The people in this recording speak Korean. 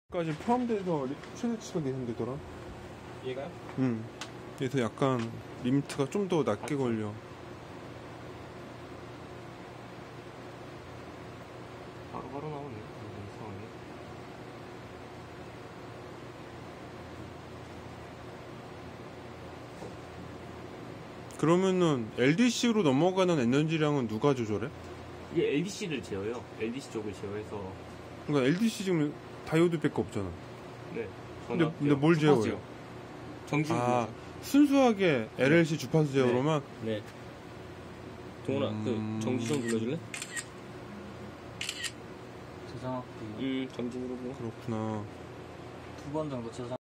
까지 포함돼서 최대치가 계산되더라. 얘가요? 그래서 약간 리미트가 좀 더 낮게 걸려. 바로 나오네. 이상하네. 그러면은 LDC로 넘어가는 에너지량은 누가 조절해? 이게 LDC를 제어요. LDC 쪽을 제어해서. 그러니까 LDC 지금 다이오드밖에 없잖아. 네. 근데 뭘 제어해요? 정지. 순수하게 LLC 주파수 제어로만? 네. 동원아, 그 정지 좀 눌러줄래? 저장할게요. 정지 누르고. 그렇구나. 2번 정도 저장.